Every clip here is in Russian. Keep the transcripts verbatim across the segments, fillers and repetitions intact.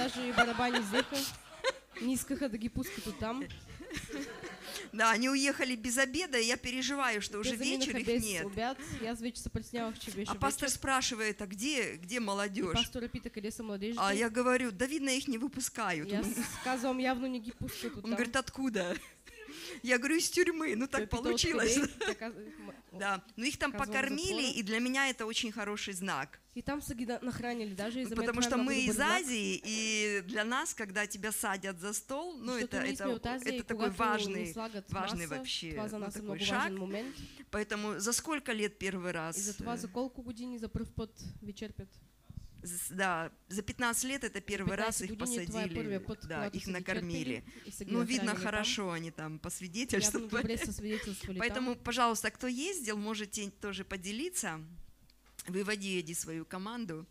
даже и барабани взеха. Не искаха да ги пускат оттам. Да, они уехали без обеда, и я переживаю, что уже вечер, их нет. Обяд, и аз вече се притеснявах, че беше А пастор вечер. спрашивает, а где, где молодежь? И пастора пита, къде са младежите. А я говорю, да видно, их не выпускают. И аз казвам, явно не ги пускат оттам. Он говорит, откуда? Я говорю, из тюрьмы, ну так получилось. Да, но их там покормили, и для меня это очень хороший знак. И там са ги нахранили, даже из-за Потому что мы из Азии, и для нас, когда тебя садят за стол, ну это, это, это такой важный, важный вообще ну, такой шаг. Поэтому за сколько лет первый раз? И за това за колко години за пръв път ви черпят? Да, за пятнадцать лет это первый раз их посадили, път, да, их накормили. Ну, видно, хорошо они там посвидетельствовали. Поэтому, пожалуйста, кто ездил, можете тоже поделиться. Выводи, Эдди, свою команду.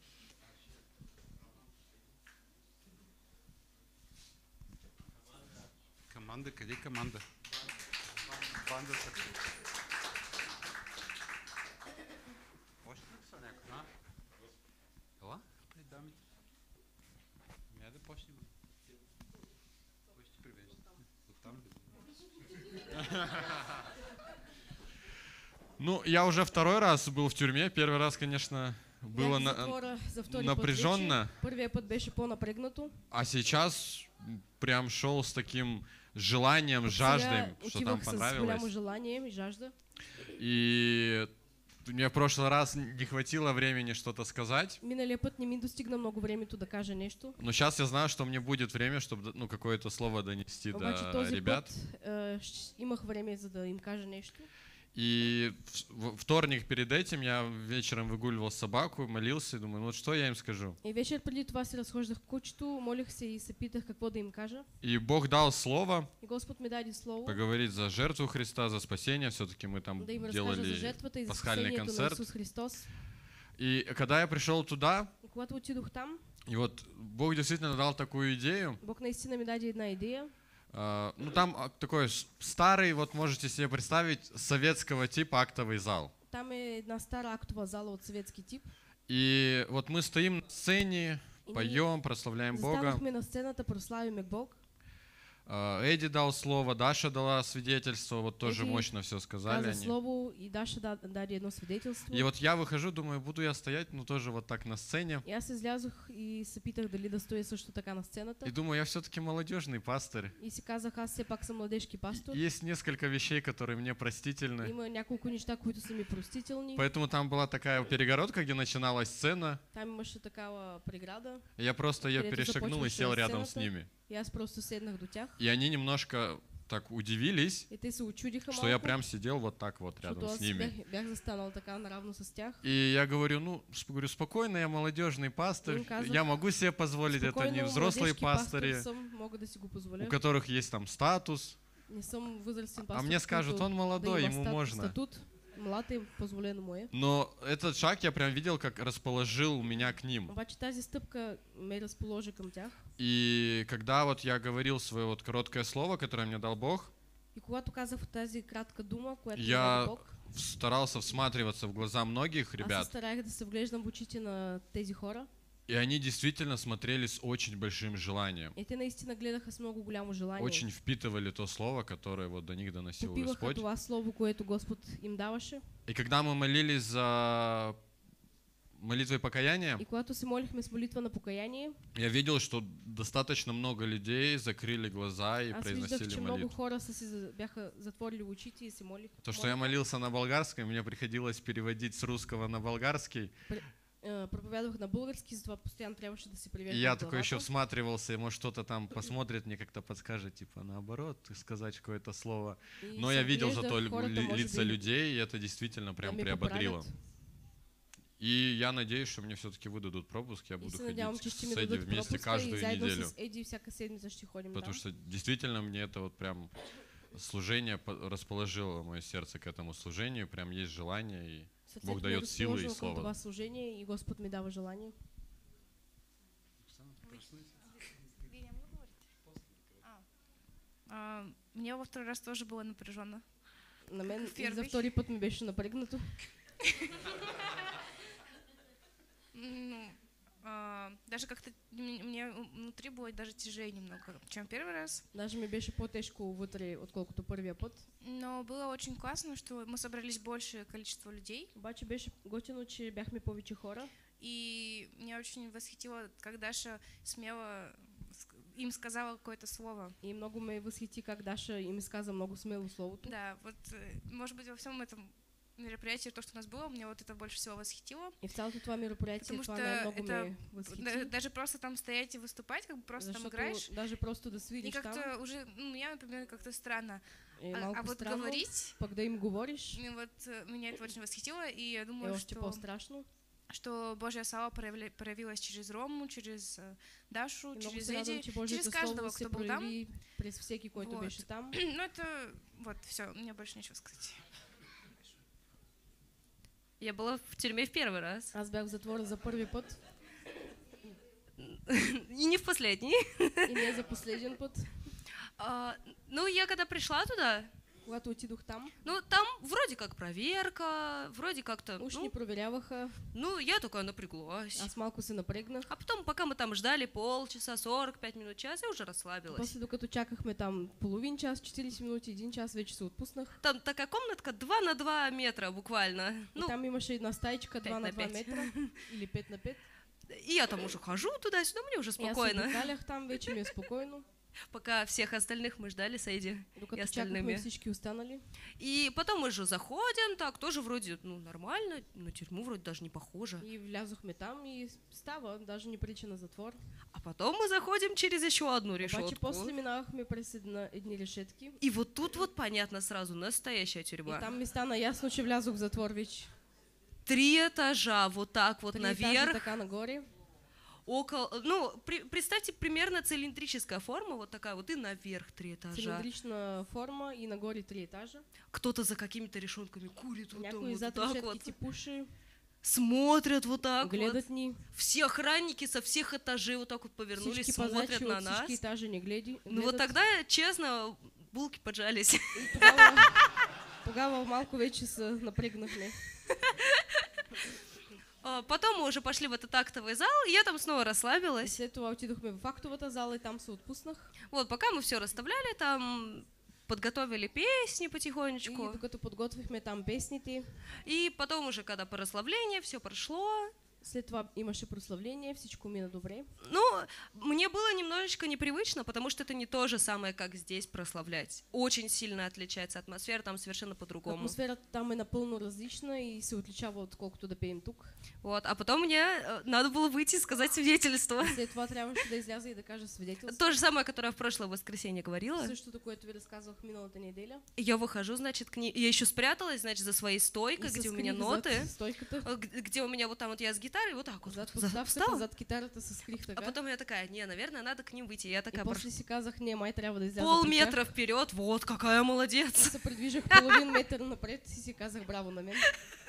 Команда, къде команда? Банда са. Още ли са някой? А? Ела? Пред дамите. Ами да почнем. Кой ще привежда? Оттам ли? Ну, я уже второй раз был в тюрьме. Первый раз, конечно, было на... напряженно. А сейчас прям шел с таким желанием, жаждой, что там понравилось. И мне в прошлый раз не хватило времени что-то сказать. Но сейчас я знаю, что мне будет время, чтобы ну, какое-то слово донести до ребят. И в вторник перед этим я вечером выгуливал собаку, молился и думаю, ну вот что я им скажу. И вечер преди това се разхождах в кучето, молих се и се питах какво да им кажа. И Бог дал слово. И Господь ми даде слово. Поговорить за жертву Христа, за спасение. Все-таки мы там да делали жертвата и пасхальный концерт. Иисус Христос. И когда я пришел туда, и когато отидох там, и вот Бог действительно дал такую идею. Бог наистина ми даде една идея. Uh, ну там такой старый, вот можете себе представить, советского типа актовый зал. Там една стара актова зала от советский тип. И вот мы стоим на сцене, и поем, прославляем Бога. Застанахме на сцената, прославиме Бог. Эдди дал слово, Даша дала свидетельство, вот тоже Эдди мощно все сказали они. Слово, и Даша дали одно свидетельство. И вот я выхожу, думаю, буду я стоять, ну тоже вот так на сцене. Я излязох и се питах дали да стоя също така на сцената. И думаю, я все-таки молодежный пастор. И си казах, аз все пак съм младежки пастор. Есть несколько вещей, которые мне простительны. Има няколко неща, които са ми простителни. Поэтому там была такая перегородка, где начиналась сцена. Там имаше такава преграда. Я просто ее перешагнул и сел рядом с ними. И аз просто седнах до тях. И они немножко так удивились, и се учудиха что малко, я прям сидел вот так вот рядом с ними. Бях, бях застанал така наравно с тях. И я говорю, ну, говорю, спокойно, я молодежный пастор, казах, я могу себе позволить, это не взрослые пастыри, съм, мога да си го позволя. У которых есть там статус. Не съм възрастен пастор, а мне скажут, он молодой, да ему статус, можно. Статут, млад им позволено му е. Но этот шаг я прям видел, как расположил меня к ним. Обаче тази стъпка ме разположи към тях. И когда вот я говорил свое вот короткое слово, которое мне дал Бог, и когато казах тази кратка дума, която ми даде Бог, я старался всматриваться в глаза многих ребят. Аз се старах да се вглеждам в очите на тези хора. И они действительно смотрели с очень большим желанием. И те наистина гледаха с много голямо желание. Очень впитывали то слово, которое вот до них доносил Попиваха Господь. това слово, което Господ им даваше. И когда мы молились за молитвой покаяния, и когато се молихме с молитва на покаяние, я видел, что достаточно много людей закрыли глаза и аз произносили виждах, че молитву. много хора са си бяха затворили очите и се молиха. То, что я молился на болгарском, мне приходилось переводить с русского на болгарский. Проповядвах на български, затова постоянно трябваше да се привеждам. И я такой еще всматривался, и может кто-то там посмотрит, мне как-то подскажет, типа наоборот, сказать какое-то слово. И но я видел зато ли, лица людей, и это действительно прям приободрило. Поправят. И я надеюсь, что мне все-таки выдадут пропуск, я буду ходить надявам, с Эдди вместе каждую неделю. Ходим, потому да? что действительно мне это вот прям служение расположило мое сердце к этому служению, прям есть желание, и Бог дает силы и слово. Това служение, и Господ ми дава желание. А, мне во второй раз тоже было напряженно. На мен и за втори път ми беше напрегнато. Ну, даже как-то мне внутри было даже тяжелее немного, чем первый раз. Даже ми беше по-тежко вътре, отколкото първия път. Но было очень классно, что мы собрались большее количество людей. Обаче беше готино, че бяхме повече хора. И меня очень восхитило, как Даша смело им сказала какое-то слово. И много ме възхити, как Даша им сказа много смело словото. Да, вот, может быть, во всем этом мероприятие, то, что у нас было, мне вот это больше всего восхитило. И в цялото това мероприятие това най-много ме възхити. Даже просто там стоять и выступать, как бы просто Защото там играешь. Даже просто да свириш там. И как-то уже, ну, меня, например, как-то странно. А, а вот странно, говорить, когда им говоришь, вот меня это очень восхитило, и я думаю, е что, что Божья слава проявилась через Рому, через Дашу, и через Эди, через каждого, кто был там. През всеки, който вот. беше там. Ну это, вот, все, мне больше нечего сказать. Я была в тюрьме в первый раз. Аз бях в затвора за първи път. И не в последний. И не за последен път. А, ну, я когда пришла туда, когато отидох там, ну, там вроде как проверка, вроде как-то... Уж ну, не проверяваха. Ну, я такая напряглась. Аз малко се напрегнах. А потом, пока мы там ждали полчаса, сорок пять минут, час, я уже расслабилась. После докато чакахме там половин час, четиридесет минути, един час, вече се отпуснах. Там такая комнатка два на два метра буквально. И ну, там имаше една стаечка два на два метра или пет на пет. И я там уже хожу туда-сюда, мне уже спокойно. И аз обикалях там, вече ми е спокойно. Пока всех остальных мы ждали с Эйди и остальными. Всички останали. И потом мы же заходим, так, тоже вроде, ну, нормально, на тюрьму вроде даже не похоже. И влязохме там, и става, даже не прича на затвор. А потом мы заходим через еще одну решетку. Обаче после минавахме през една, едни решетки. И вот тут вот понятно сразу, настоящая тюрьма. И там ми стана ясно, че влязох в затвор вече. Три этажа вот так вот Три наверх. Этажа така нагоре. Около, ну, при, представьте, примерно цилиндрическая форма, вот такая вот, и наверх три этажа. Цилиндричная форма, и нагоре три этажа. Кто-то за какими-то решетками курит вот там вот зад так вот. Типуши. Смотрят вот так гледат вот. Ни. Все охранники со всех этажей вот так вот повернулись, всички смотрят на нас. Этажи не гледи, ну вот тогда, честно, булки поджались. Тогава, тогава малко вече се напрегнахме. Потом мы уже пошли в этот актовый зал, и я там снова расслабилась. И след това отидохме в актовата зала, и там се отпуснах. Вот, пока мы все расставляли, там подготовили песни потихонечку. И докато подготвихме там песните. И потом уже, когда прославление, все прошло. След това имаше прославление, всичко мина добре. Ну, мне было немножечко непривычно, потому что это не то же самое, как здесь прославлять. Очень сильно отличается атмосфера, там совершенно по-другому. Атмосферата там е напълно различна и се отличава отколкото да пеем тук. Вот, а потом мне надо было выйти и сказать свидетельство. След това трябваше да изляза и да кажа свидетельство. То же самое, которое в прошлое воскресенье говорила. Същото, което ви разказвах миналата неделя. Я выхожу, значит, к ней. Я еще спряталась, значит, за своей стойкой, где у меня ноты. Где у меня вот там вот я с гитарой, вот так вот. Зад подставката, зад гитарата се скрих така. А потом я такая, не, наверное, надо к ним выйти. Я такая, и после си казах, не, май трябва да изляза. Полметра вперед, вот какая молодец. Се придвижих половин метър напред и си казах, браво на мен.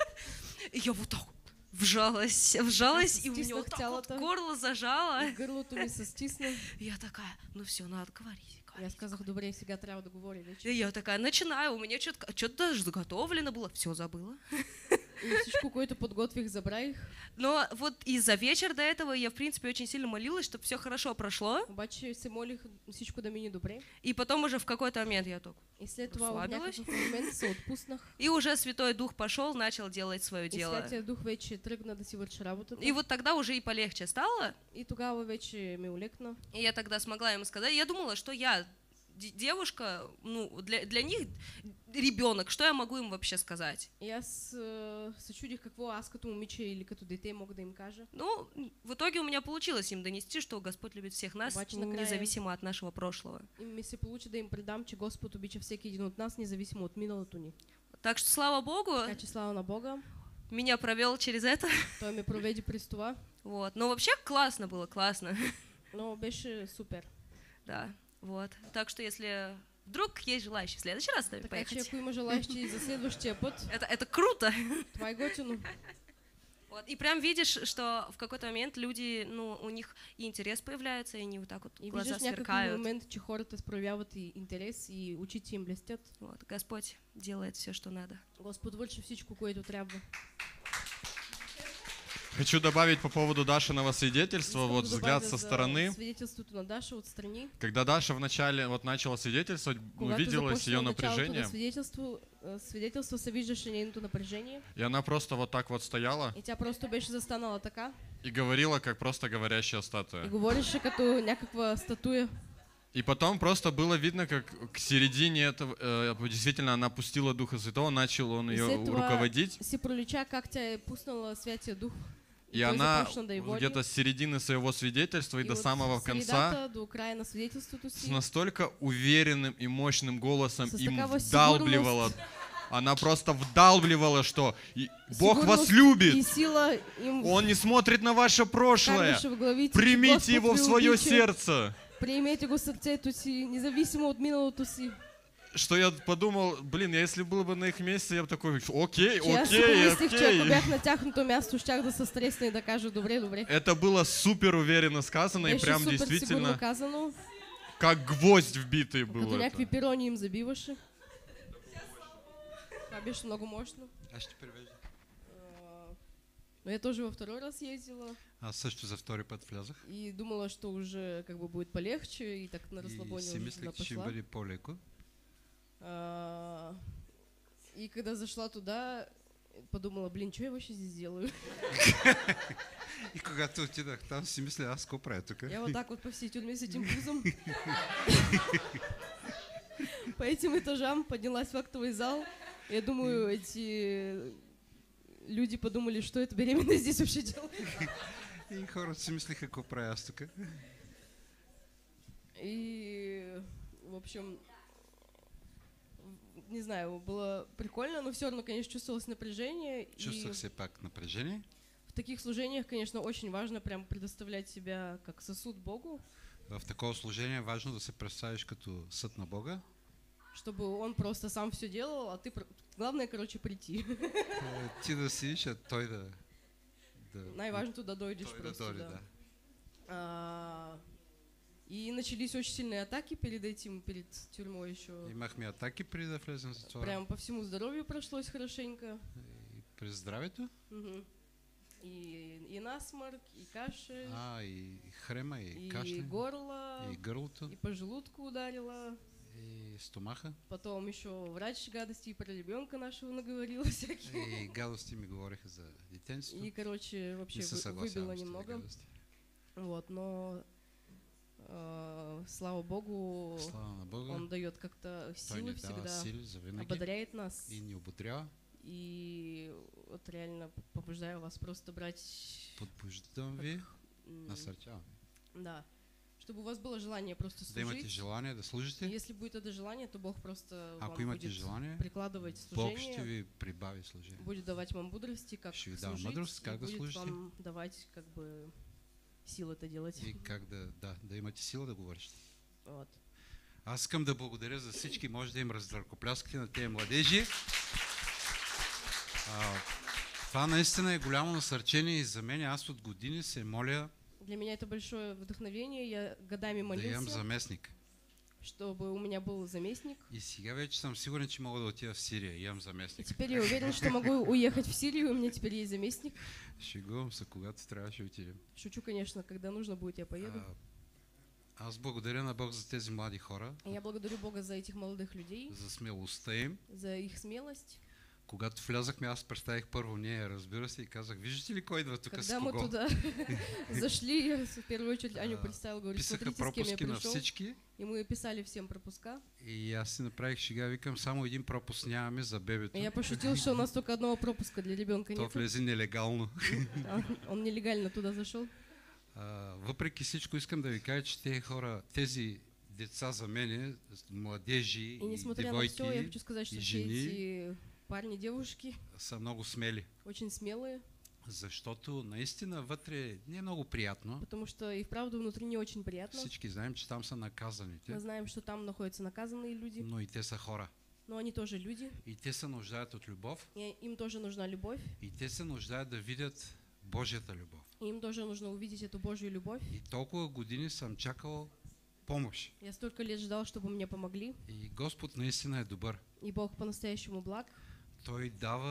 И я вот так вжалась, вжалась, и у меня вот так вот горло зажало. Горлото ми се стисна. Я такая, ну все, надо говорить. Я сказах, добре, сега трябва да говори вече. Я такая, начинаю, у меня что-то, что-то даже заготовлено было, все забыла. И всичко, което подготвих, забравих. Но вот и за вечер до этого я, в принципе, очень сильно молилась, чтобы все хорошо прошло. Обаче се молих всичко да мине добре. И потом уже в какой-то момент я только и след това в някакъв момент се отпуснах. И уже Святой Дух пошел, начал делать свое дело. И Святия Дух вече тръгна да си върши работата. И вот тогда уже и полегче стало. И тогава вече ме улекна. И я тогда смогла им сказать, я думала, что я девушка, ну, для, для них ребенок, что я могу им вообще сказать? И аз э, се чудих какво аз като момиче или като дете мога да им кажа. Ну, в итоге у меня получилось им донести, что Господь любит всех нас, Обаче, независимо от нашего прошлого. И ми се получи да им предам, че Господ обича всеки един от нас, независимо от миналото ни. Так что слава Богу. Така че слава на Бога. Меня провел через это. Той ме проведе през това. Вот, но вообще классно было, классно. Но беше супер. Да. Вот. Так что если вдруг есть желающие в следующий раз с нами така, поехать. Така че ако има желающие за следващия път. Это, это круто. Това е готино. Вот. И прям видишь, что в какой-то момент люди, ну, у них и интерес появляется, и они вот так вот и глаза сверкают. И виждаш някакъв момент, че хората проявяват и интерес, и очите им блестят. Вот. Господь делает все, что надо. Господ върши всичко, което трябва. Хочу добавить по поводу Дашиного свидетельства, вот взгляд со стороны. На Дашу, вот стороны. Когда Даша вначале вот начала свидетельствовать, увиделось ее напряжение. Свидетельство, свидетельство видишь нейното напряжение. И она просто вот так вот стояла. И тя просто беше застанала така. И говорила, как просто говорящая статуя. И говореше като някаква статуя. И потом просто было видно, как к середине этого, э, действительно, она пустила Духа Святого, начал он ее руководить. Си пролича, как тя пуснала Святия Дух. И, и она где-то с середины своего свидетельства и, и до вот самого конца до края на свидетельството си, с настолько уверенным и мощным голосом им вдалбливала. Она просто вдалбливала, что Бог вас любит. Им... Он не смотрит на ваше прошлое. Примите его в свое сердце. Приемете го сърцето си, независимо от миналото си. Что я подумал, блин, я если был бы на их месте, я бы такой, окей, окей, я окей. Мислих, че ако бях на тяхното място, щях да се стресна и да кажа, добре, добре. Это было супер уверенно сказано. Беше и прям супер действительно казано, как гвоздь вбитый было. Като някакви пирони им забиваше. Това беше много мощно. Аз ще превежда. Но я тоже во второй раз ездила. Аз също за втори път влязах. И думала, что уже как бы будет полегче, и так на расслабоне уже туда пошла. И си мислех, че ще бъде по-леко. А, и когда зашла туда, подумала, блин, что я вообще здесь делаю? И когато отидах там, си мисля, аз какво правя тук? Я вот так вот по всей тюрьме с этим пузом. По этим этажам поднялась в актовый зал. Я думаю, эти люди подумали, что это беременная здесь вообще делает. И хората си мислиха, какво правя аз тук. И, в общем, не знаю, было прикольно, но все равно, конечно, чувствовалось напряжение. Чувствовал все пак напряжение? В таких служениях, конечно, очень важно прям предоставлять себя как сосуд Богу. В такое служение важно да се представиш като съд на Бога. Чтобы он просто сам все делал, а ты, главное, короче, прийти. Ти да сидиш, а той да... Най-важното да дойдешь просто, да. И начались очень сильные атаки перед этим, перед тюрьмой еще. Имахме атаки преди да влезем в затвора. Прям по всему здоровью прошлось хорошенько. И при здравието? Угу. И, и насморк, и кашель. А, и хрема, и, и кашель. И горло. И горлото. И по желудку ударило. И стомаха. Потом еще врач гадости про ребенка нашего наговорила всякие. И гадости ми говориха за детенство. И, короче, вообще вы, выбило немного. Вот, но э, слава Богу, слава на Бога, он дает как-то силы всегда, силы, ободряет нас. И не ободрява. И вот реально побуждаю вас просто брать... Подбуждам ви, насърчавам. Да. Чтобы у вас было желание просто служить. Да имате желание да служите. И если будет это желание, то Бог просто Ако вам будет желание, прикладывать служение. Бог ще ви прибави служение. Будет давать вам мудрости, как ще служить. Мъдрост, как да будет служите. вам давать как бы силы это делать. И как да, да, да имате сила да говорите. Вот. Аз искам да благодаря за всички, може да им ръкопляскате на тези младежи. А, това наистина е голямо насърчение и за мен. Аз от години се моля. Для меня это большое вдохновение. Я годами молился. Да имам заместник. Чтобы у меня был заместник. И сега вече съм сигурен, че мога да отида в Сирия. Имам заместник. И теперь я уверен, что могу уехать в Сирию. У меня теперь есть заместник. Шегувам се, когато трябва ще отидем. Шучу, конечно, когда нужно будет, я поеду. А, аз благодаря на Бог за тези млади хора. Я благодарю Бога за этих молодых людей. За смелостта им. За их смелость. Когато влязахме, аз представих първо нея, разбира се, и казах, виждате ли кой идва тук с кого? Когда мы туда зашли, я в первую очередь Аню представил, говорю, смотрите, с кем я пришел. Всички. И мы писали всем пропуска. И аз си направих шега, викам, само един пропуск нямаме за бебето. И я пошутил, что у нас только одного пропуска для ребенка нет. То влезе нелегално. Он нелегально туда зашел. Въпреки всичко искам да ви кажа, че тези хора, тези деца за мене, младежи и девойки и жени, парни, девушки са много смели. Очень смелые. Защото наистина вътре не е много приятно. Потому что и вправду внутри не очень приятно. Всички знаем, че там са наказаните. Мы знаем, что там находятся наказанные люди. Но и те са хора. Но они тоже люди. И те се нуждаят от любов. И им тоже нужна любовь. И те се нуждаят да видят Божията любов. И им тоже нужно увидеть эту Божью любовь. И толкова години съм чакал помощь. Я столько лет ждал, чтобы мне помогли. И Господ наистина е добър. И Бог по-настоящему благ. Той дава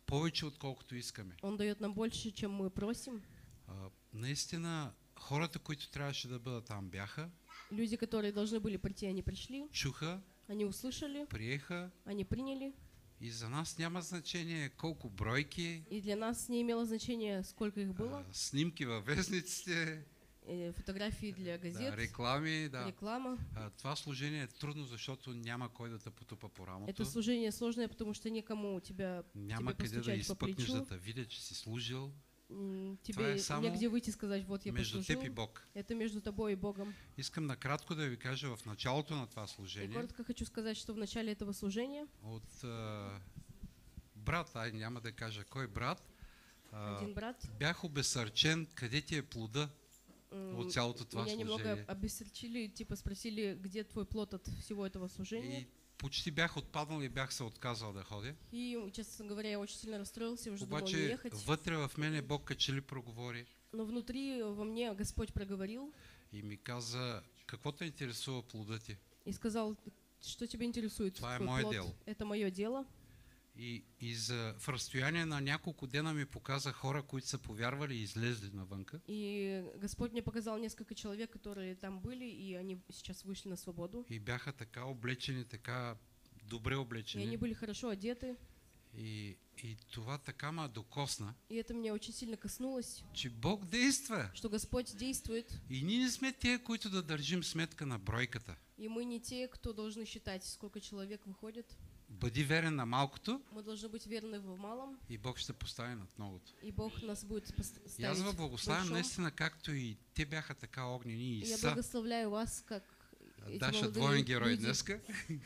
повече отколкото искаме. Он дает нам больше, чем мы просим. Uh, наистина, хората, които трябваше да бъдат там, бяха. Люди, которые должны были прийти, они пришли. Чуха. Они услышали. Приеха. Они приняли. И за нас няма значение колко бройки. И для нас не имело значения, сколько их было. Uh, снимки във вестниците. Фотографии для газет. Да, реклами, да. Реклама. Uh, това служение е трудно, защото няма кой да те потупа по рамото. Это служение сложное, потому что никому тебя няма тебе къде да изпъкнеш, по да те видя, че си служил. Тебе негде выйти сказать, вот я между послужил. теб и Бог. Это между тобой и Богом. Искам накратко да ви кажа в началото на това служение. И коротко хочу сказать, что в начале этого служения от uh, брат, ай няма да кажа кой брат, uh, один брат, бях обесърчен къде ти е плода от цялото това меня служение. Меня немного обесърчили, типа спросили, где твой плод от всего этого служения. И почти бях отпаднал и бях се отказал да ходя. И, честно говоря, я очень сильно расстроился, уже Обаче, думал не ехать. вътре в мене Бог като ли проговори. Но внутри во мне Господь проговорил. И ми каза, какво те интересува плода ти? И сказал, что тебя интересует това е твой мое плод? дело. Это мое дело. И, и за, в разстояние на няколко дена ми показа хора, които са повярвали и излезли навънка. И Господь мне показал несколько человек, которые там были, и они сейчас вышли на свободу. И бяха така облечени, така добре облечени. И они были хорошо одеты. И, и това така ма докосна. И это меня очень сильно коснулось. Че Бог действа. Что Господь действует. И ние не сме те, които да държим сметка на бройката. И мы не те, кто должны считать, сколько человек выходит. Бъди верен на малкото. Мы должны быть верны в малом. И Бог ще постави над многото. И Бог нас будет ставить. И аз ви благославям наистина, както и те бяха така огнени и я са. Я благословляю вас, как Даша двоен герой днеска.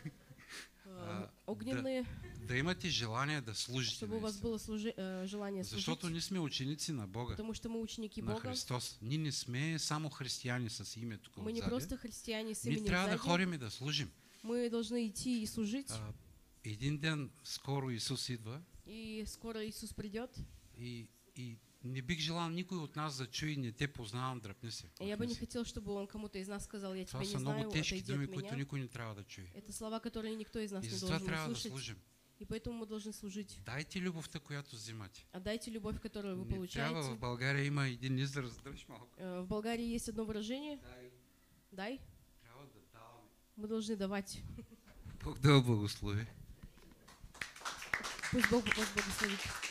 Огненные. Да, да имате желание да служите. Чтобы у вас было служи, э, желание служить. Защото ние сме ученици на Бога. Потому что мы ученики на Бога. Христос. Ние не сме само християни с името Мы не просто християне с именем ние трябва да ходим и да служим. Мы должны идти и служить. А, един ден скоро Исус идва. И скоро Иисус придет. И, и не бих желал никой от нас да чуе, не те познавам, дръпни се. Я бы не хотел, чтобы он кому-то из нас сказал, я тебя не знаю, това са много тежки отойди думи, от меня. които никой не трябва да чуе. Это слова, которые никто из нас и не должен услышать. Да и поэтому мы должны служить. Дайте любовта, която взимате. Отдайте любовь, которую вы не получаете. Трябва в България има един израз, дръж малко. В Болгарии есть одно выражение. Дай. Дай. Трябва да даваме. Мы должны давать. Бог да благослови. Пусть Бог вас благословит.